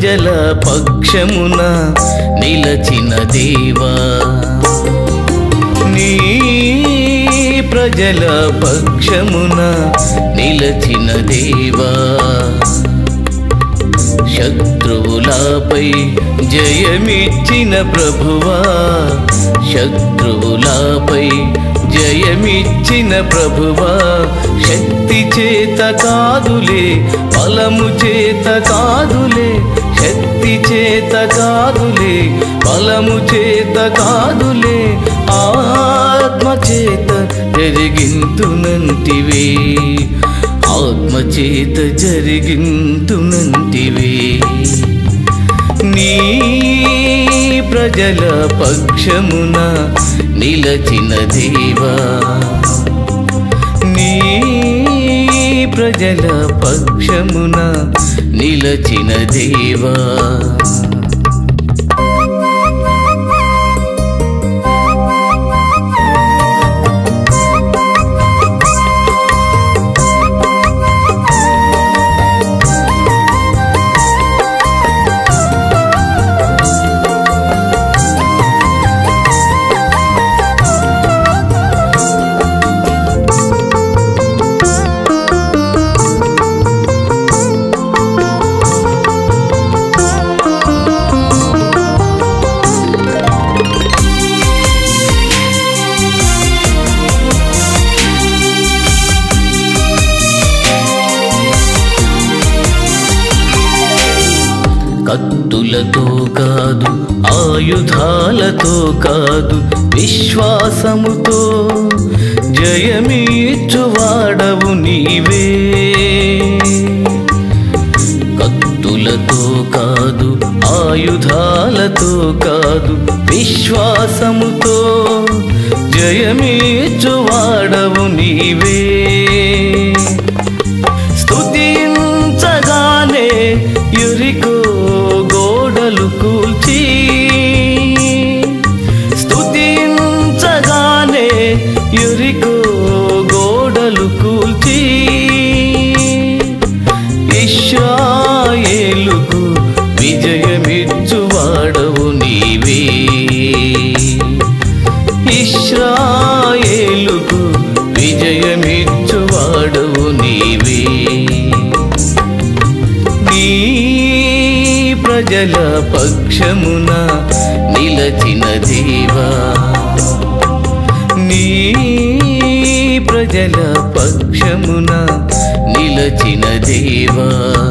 ప్రజల పక్షమున నిలచిన దేవా నీ ప్రజల పక్షమున నిలచిన దేవా శత్రువులపై జయమిచ్చిన ప్రభువా శత్రువులపై జయమిచ్చిన ప్రభువా శక్తి చేత కాదులే బలము చేత కాదులే శక్తి చేత కాదులే బలము చేత కాదులే ఆత్మ చేత జరిగింతునంటివే ఆత్మ చేత జరిగింతునంటివే నీ ప్రజల పక్షమున నిలచిన దేవా నీ ప్రజల పక్షమున నిలచిన దేవా కత్తులతో కాదు ఆయుధాలతో కాదు విశ్వాసముతో జయమిచ్చువాడవు నీవే కత్తులతో కాదు ఆయుధాలతో కాదు విశ్వాసముతో జయమిచ్చువాడవు నీవే స్తుతించగానే యెరికో గోడలు కూల్చి స్తుతించగానే యెరికో గోడలు కూల్చి ఇశ్రాయేలుకు విజయమిచ్చువాడవు నీవే ఇశ్రాయేలుకు విజయమిచ్చువాడవు నీవే నీ ప్రజల పక్షమున నిలచిన దేవా నీ ప్రజల పక్షమున నిలచిన దేవా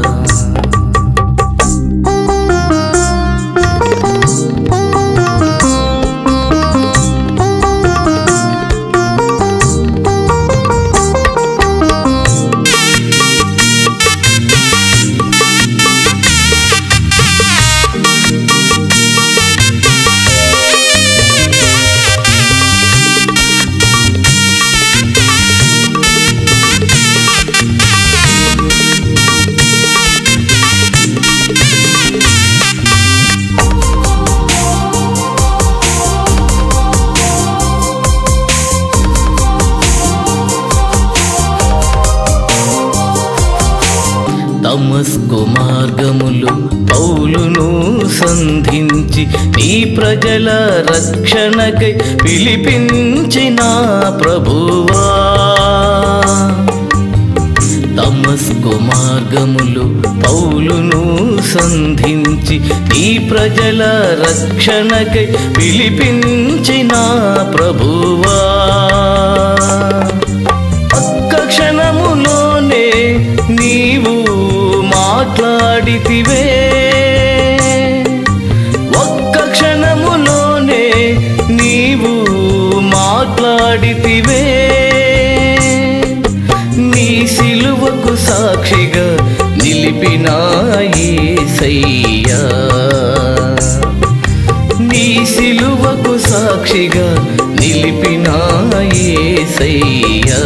దమస్కు మార్గములు పౌలును సంధించి నీ ప్రజల రక్షణకై పిలిపించిన ప్రభువా దమస్కు మార్గములు పౌలును సంధించి నీ ప్రజల రక్షణకై పిలిపించిన ప్రభువా ఒక్క క్షణములోనే నీవు మాట్లాడితివే ఒక్క క్షణములోనే నీవు మాట్లాడితివే నీ సిలువకు సాక్షిగా నిలిపిన యేసయ్యా నీ సిలువకు సాక్షిగా నిలిపిన యేసయ్యా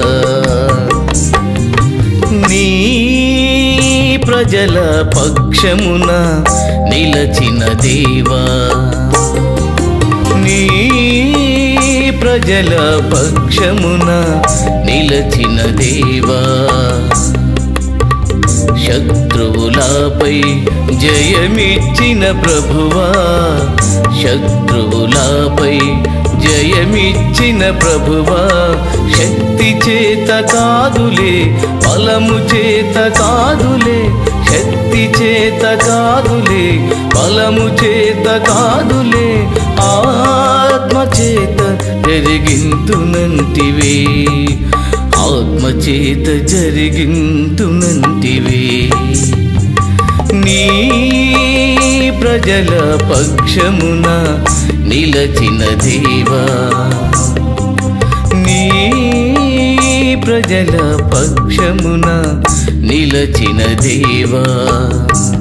నీ ప్రజల పక్షమున నిలచిన దేవా నీ ప్రజల పక్షమున నిలచిన దేవా శత్రువులపై జయమిచ్చిన ప్రభువా, శత్రువులపై జయమిచ్చిన ప్రభువా, శక్తి చేత కాదులే బలము చేత కాదులే, శక్తి చేత కాదులే బలము చేత కాదులే, ఆత్మ చేత జరిగింతునంటివే, ఆత్మ చేత జరిగింతునంటివే. నీ ప్రజల పక్షమున నిలచిన దేవా, నీ ప్రజల పక్షమున నిలచిన దేవా.